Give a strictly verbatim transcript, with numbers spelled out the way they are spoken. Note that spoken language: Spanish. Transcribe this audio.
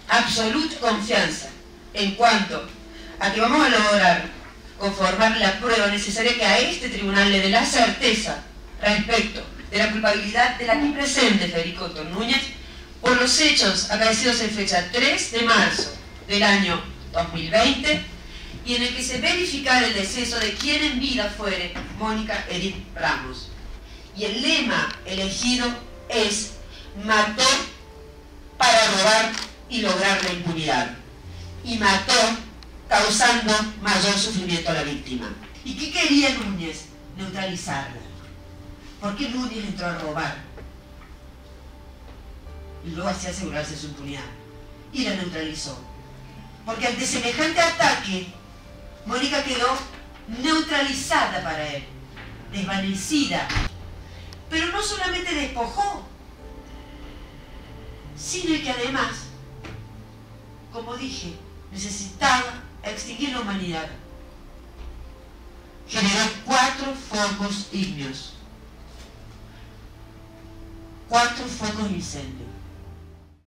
absoluta confianza en cuanto a que vamos a lograr conformar la prueba necesaria que a este tribunal le dé la certeza respecto de la culpabilidad del aquí presente Federico Doctor Núñez por los hechos acaecidos en fecha tres de marzo del año dos mil veinte y en el que se verificara el deceso de quien en vida fuere Mónica Edith Ramos. Y el lema elegido es: mató para robar y lograr la impunidad. Y mató causando mayor sufrimiento a la víctima. ¿Y qué quería Núñez? Neutralizarla. ¿Por qué Núñez entró a robar? Y luego así asegurarse su impunidad. Y la neutralizó. Porque ante semejante ataque, Mónica quedó neutralizada para él, desvanecida. Pero no solamente despojó, sino que además, como dije, necesitaba extinguir la humanidad. Generó cuatro focos ígneos, cuatro focos de incendio.